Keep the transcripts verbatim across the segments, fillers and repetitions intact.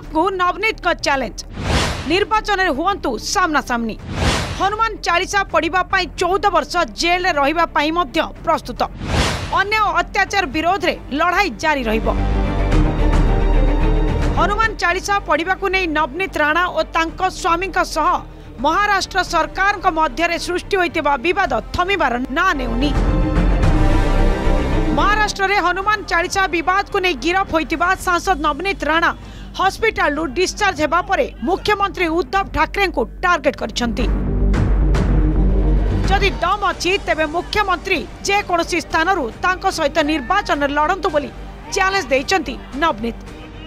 को नवनीत का चैलेंज निर्वाचन में हुंतु सामना सामनी हनुमान चालीसा पढ़ा चौदह वर्ष जेल रे रहिबा पई मध्य प्रस्तुत अन्य अत्याचार विरोध रे लड़ाई जारी रहिबो। हनुमान चालीसा पढ़ा को नहीं नवनीत राणा और तांको स्वामी सह महाराष्ट्र सरकार मध्य सृष्टि होइतिबा विवाद थमिबार ना नेउनी। महाराष्ट्र रे हनुमान चालीसा विवाद को नहीं गिरफ होइतिबा सांसद नवनीत राणा हॉस्पिटल डिस्चार्ज हेबा परे मुख्यमंत्री उद्धव ठाकरे को टार्गेट करछंती। जदि दम अच्छी तेबे मुख्यमंत्री जे कोनोसी स्थानरू तांको सहित निर्वाचन लड़ंतु बोली चैलेंज देइचंती नवनीत।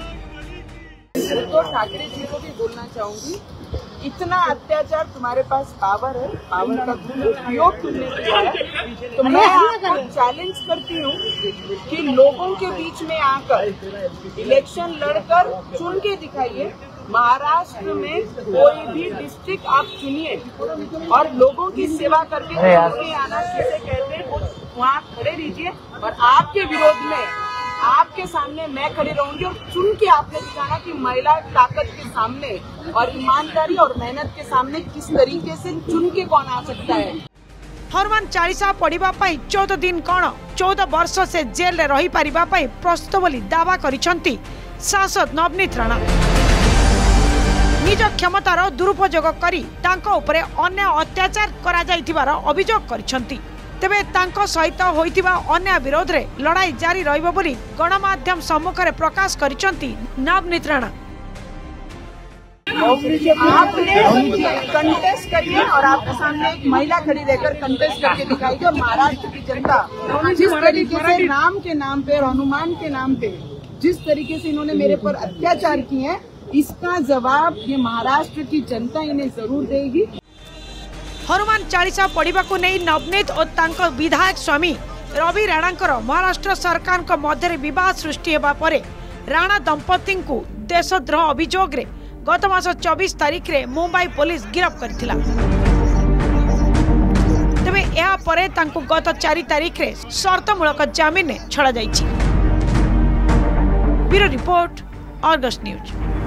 उद्धव ठाकरे जी को भी बोलना चाहूंगी, इतना अत्याचार तुम्हारे पास पावर है, पावर का उपयोग तुमने किया है, तो मैं आपको चैलेंज करती हूँ कि लोगों के बीच में आकर इलेक्शन लड़कर चुन के दिखाइए। महाराष्ट्र में कोई भी डिस्ट्रिक्ट आप चुनिए और लोगों की सेवा करके आना जिसे कहते हैं वहाँ खड़े रहिए और आपके विरोध में आपके सामने मैं खड़ी रहूंगी और चुन के आपने दिखाना कि महिला ताकत के सामने और ईमानदारी और मेहनत के सामने किस तरीके से चुन के कौन आ सकता है। हनुमान चालीसा पढ़ा चौदह दिन कौन चौदह वर्ष से जेल रे रही पारिबा पई प्रस्तुत बोली दावा करिसंती सांसद नवनीत राणा। निज क्षमतार दुरुपयोग करी तांको उपरे अन्य अत्याचार करा जाइतिबार अभियोग करिसंती। तेबे तांको सहित होइतिबा अन्य विरोध रे लड़ाई जारी रहिबो बोली गणमाध्यम सम्मुख रे प्रकाश करिसंती नवनीत राणा। आपने कंटेस्ट करिए और आपके सामने एक महिला खड़ी रहकर कंटेस्ट करके दिखाई। महाराष्ट्र की जनता जिस तरीके से राम के नाम पे और हनुमान के नाम पे जिस तरीके से इन्होंने मेरे पर अत्याचार किए हैं, इसका जवाब ये महाराष्ट्र की जनता इन्हें जरूर देगी। हनुमान चालीसा पढ़ा को नहीं नवनीत और तांको विधायक स्वामी रवि राणा महाराष्ट्र सरकार को मध्य विवाद सृष्टि होगा पर राणा दंपति को देशद्रोह अभियोग रे गत मास चौबीस तारीख रे मुंबई पुलिस गिरफ्त करथिला। तेबे या परे तांको गत चार तारीख रे शर्तमूलक जमीन छड़ा जाइछि। Bureau report, Argus news.